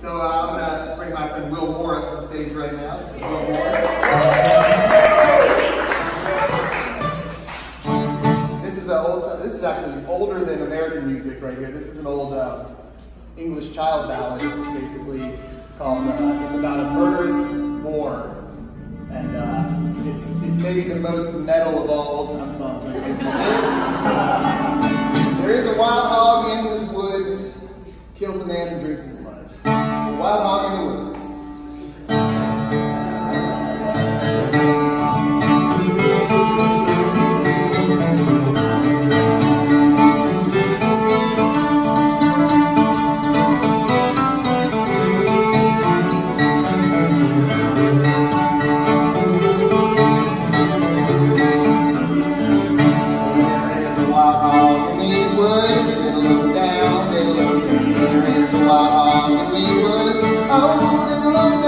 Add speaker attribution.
Speaker 1: So I'm going to bring my friend Will Moore up to the stage right now. This is Will Moore. This is actually older than American music right here. This is an old English child ballad, basically, called, it's about a murderous war. And it's maybe the most metal of all old-time songs. There is a wild hog in this woods, kills a man and drinks his blood. A wild hog in the woods. Oh,